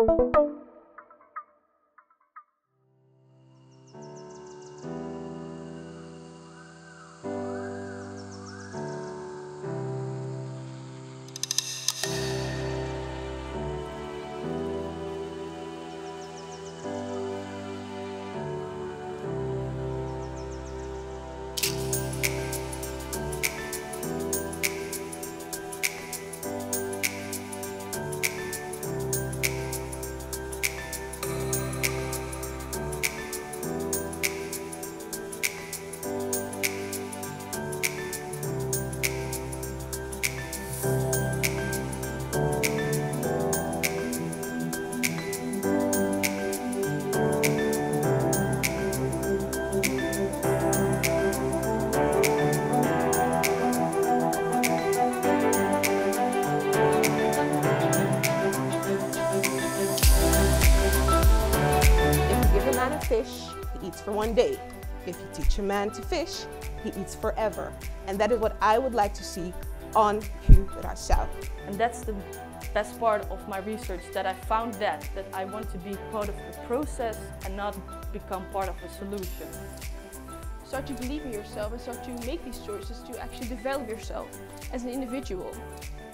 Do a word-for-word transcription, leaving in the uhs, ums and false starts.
Fish, he eats for one day. If you teach a man to fish, he eats forever. And that is what I would like to see on Curaçao. And that's the best part of my research, that I found that, that I want to be part of the process and not become part of a solution. Start to believe in yourself and start to make these choices to actually develop yourself as an individual.